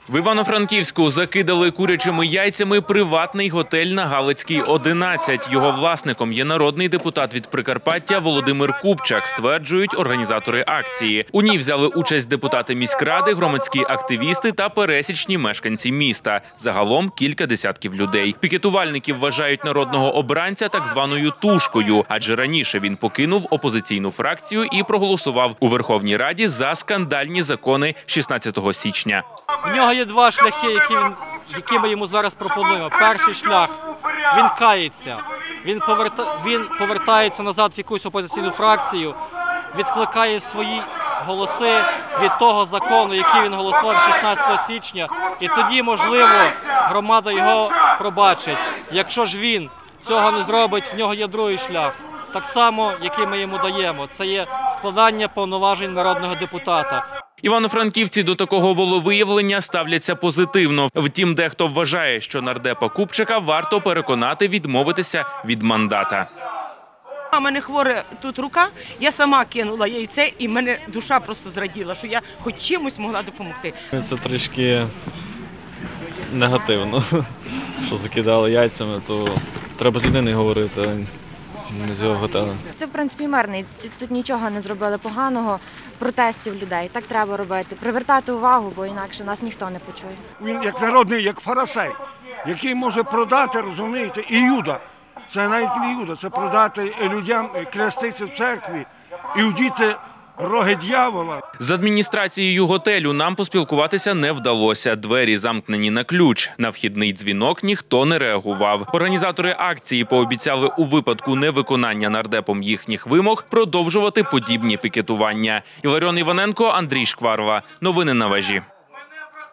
В Івано-Франківську закидали курячими яйцями приватний готель на Галицькій, 11. Його власником є народний депутат від Прикарпаття Володимир Купчак, стверджують організатори акції. У ній взяли участь депутати міськради, громадські активісти та пересічні мешканці міста. Загалом кілька десятків людей. Пікетувальників вважають народного обранця так званою тушкою, адже раніше він покинув опозиційну фракцію і проголосував у Верховній Раді за скандальні закони 16 січня. В нього є два шляхи, які ми йому зараз пропонуємо. Перший шлях – він кається, він повертається назад в якусь опозиційну фракцію, відкликає свої голоси від того закону, який він голосував 16 січня, і тоді, можливо, громада його пробачить. Якщо ж він цього не зробить, в нього є другий шлях, так само, який ми йому даємо. Це є складання повноважень народного депутата. Івано-франківці до такого волевиявлення ставляться позитивно. Втім, дехто вважає, що нардепа Купчака варто переконати відмовитися від мандата. У мене хвора тут рука, я сама кинула яйце і мене душа просто зраділа, що я хоч чимось могла допомогти. Це трішки негативно, що закидали яйцями, то треба з людиною говорити, а не з його готелем. Це, в принципі, мирний. Тут нічого не зробили поганого, протестів людей. Так треба робити, привертати увагу, бо інакше нас ніхто не почує. Він як народний, як фарисей, який може продати, розумієте, і Юда. Це навіть не Юда, це продати людям, клястися в церкві і вдіти роги дьявола. З адміністрацією готелю нам поспілкуватися не вдалося. Двері замкнені на ключ. На вхідний дзвінок ніхто не реагував. Організатори акції пообіцяли у випадку невиконання нардепом їхніх вимог продовжувати подібні пікетування. Іларіон Іваненко, Андрій Шкварова. Новини на вежі.